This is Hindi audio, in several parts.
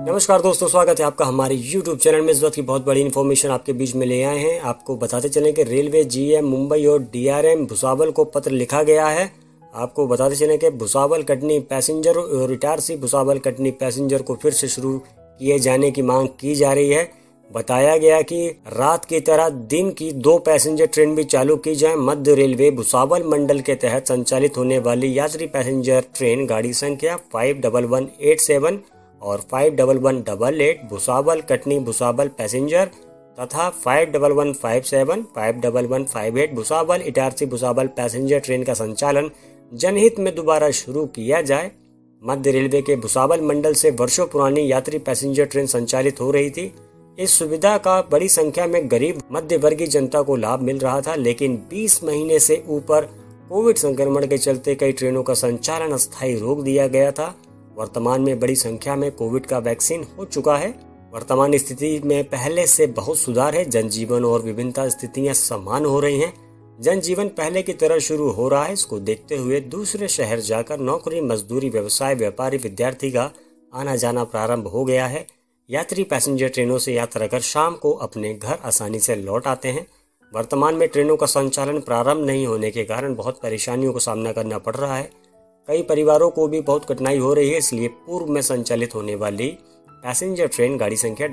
नमस्कार दोस्तों, स्वागत है आपका हमारे YouTube चैनल में। इस वक्त की बहुत बड़ी इन्फॉर्मेशन आपके बीच में ले आए हैं। आपको बताते चलें कि रेलवे जीएम मुंबई और डीआरएम भुसावल को पत्र लिखा गया है। आपको बताते चलें कि भुसावल कटनी पैसेंजर और इटारसी भुसावल कटनी पैसेंजर को फिर से शुरू किए जाने की मांग की जा रही है। बताया गया कि रात की तरह दिन की 2 पैसेंजर ट्रेन भी चालू की जाए। मध्य रेलवे भुसावल मंडल के तहत संचालित होने वाली यात्री पैसेंजर ट्रेन गाड़ी संख्या 51187 और 51188 भुसावल कटनी भुसावल पैसेंजर तथा 51157 51158 भुसावल इटारसी भुसावल पैसेंजर ट्रेन का संचालन जनहित में दोबारा शुरू किया जाए। मध्य रेलवे के भुसावल मंडल से वर्षों पुरानी यात्री पैसेंजर ट्रेन संचालित हो रही थी। इस सुविधा का बड़ी संख्या में गरीब मध्य वर्गीय जनता को लाभ मिल रहा था, लेकिन 20 महीने से ऊपर कोविड संक्रमण के चलते कई ट्रेनों का संचालन अस्थायी रोक दिया गया था। वर्तमान में बड़ी संख्या में कोविड का वैक्सीन हो चुका है। वर्तमान स्थिति में पहले से बहुत सुधार है। जनजीवन और विभिन्नता स्थितियां समान हो रही हैं। जनजीवन पहले की तरह शुरू हो रहा है। इसको देखते हुए दूसरे शहर जाकर नौकरी, मजदूरी, व्यवसाय, व्यापारी, विद्यार्थी का आना जाना प्रारंभ हो गया है। यात्री पैसेंजर ट्रेनों से यात्रा कर शाम को अपने घर आसानी से लौट आते हैं। वर्तमान में ट्रेनों का संचालन प्रारंभ नहीं होने के कारण बहुत परेशानियों का सामना करना पड़ रहा है। कई परिवारों को भी बहुत कठिनाई हो रही है। इसलिए पूर्व में संचालित होने वाली पैसेंजर ट्रेन गाड़ी संख्या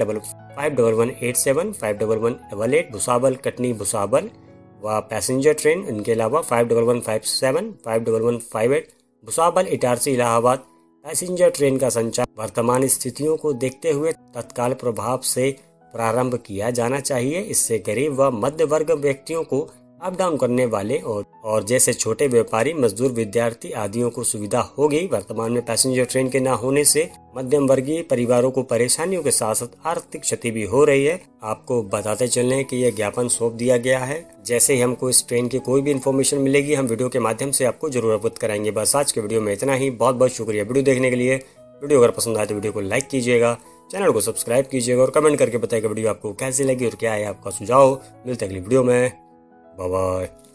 51187 51188 भुसावल कटनी भुसावल व पैसेंजर ट्रेन, इनके अलावा 51157 51158 भुसावल इटारसी इलाहाबाद पैसेंजर ट्रेन का संचालन वर्तमान स्थितियों को देखते हुए तत्काल प्रभाव से प्रारंभ किया जाना चाहिए। इससे गरीब व मध्य वर्ग व्यक्तियों को अप डाउन करने वाले और जैसे छोटे व्यापारी, मजदूर, विद्यार्थी आदियों को सुविधा होगी। वर्तमान में पैसेंजर ट्रेन के न होने से मध्यम वर्गीय परिवारों को परेशानियों के साथ साथ आर्थिक क्षति भी हो रही है। आपको बताते चलें कि यह ज्ञापन सौंप दिया गया है। जैसे ही हमको इस ट्रेन की कोई भी इन्फॉर्मेशन मिलेगी, हम वीडियो के माध्यम से आपको जरूर अवगत कराएंगे। बस आज के वीडियो में इतना ही। बहुत बहुत शुक्रिया वीडियो देखने के लिए। वीडियो अगर पसंद आए तो वीडियो को लाइक कीजिएगा, चैनल को सब्सक्राइब कीजिएगा और कमेंट करके बताइएगा वीडियो आपको कैसी लगी और क्या है आपका सुझाव। मिलते हैं अगली वीडियो में। Bye bye.